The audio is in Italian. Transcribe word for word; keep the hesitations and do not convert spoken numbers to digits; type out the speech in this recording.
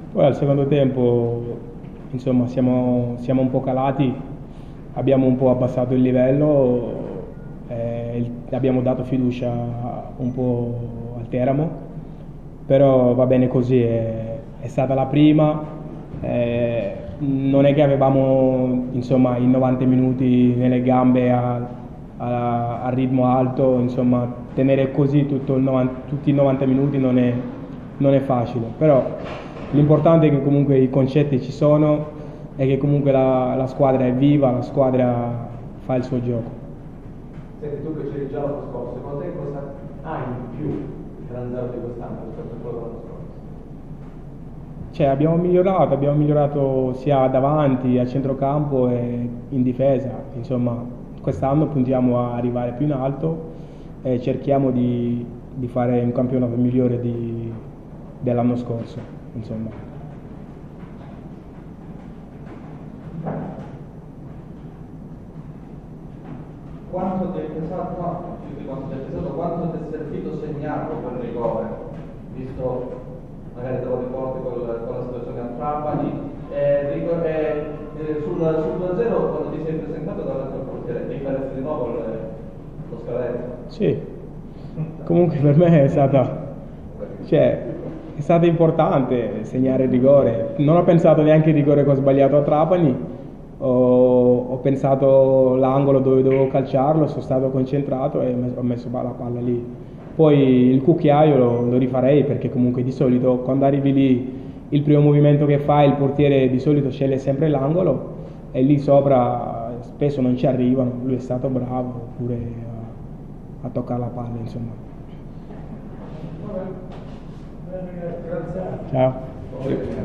Poi al secondo tempo, insomma, siamo, siamo un po' calati, abbiamo un po' abbassato il livello, eh, il- abbiamo dato fiducia un po' al Teramo, però va bene così, è, è stata la prima, eh, non è che avevamo insomma, i novanta minuti nelle gambe a, a- a ritmo alto, insomma, tenere così tutto il novanta tutti i novanta minuti non è, non è facile, però l'importante è che comunque i concetti ci sono e che comunque la, la squadra è viva, la squadra fa il suo gioco. Senti, tu che c'eri già l'anno scorso, secondo te cosa hai in più per andare di quest'anno rispetto a quello dell'anno scorso? Cioè, abbiamo migliorato, abbiamo migliorato sia davanti, a centrocampo e in difesa. Insomma, quest'anno puntiamo a arrivare più in alto e cerchiamo di, di fare un campionato migliore di- dell'anno scorso. Insomma. Quanto ti è pesato, no, più di quanto ti è pesato, quanto ti è servito segnarlo quel rigore, visto magari te lo ricordi con la, con la situazione a Trapani, e, ricor- e, e sul, sul due a zero quando ti sei presentato davanti al portiere, ti faresti di nuovo il- lo scadente? Sì, comunque per me è stata, cioè, è stato importante segnare il rigore. Non ho pensato neanche al rigore che ho sbagliato a Trapani, ho, ho pensato l'angolo dove dovevo calciarlo, sono stato concentrato e ho messo la palla lì. Poi il cucchiaio lo, lo rifarei perché comunque di solito quando arrivi lì il primo movimento che fai il portiere di solito sceglie sempre l'angolo e lì sopra spesso non ci arrivano, lui è stato bravo pure a, a toccare la palla, insomma. Grazie. Ciao.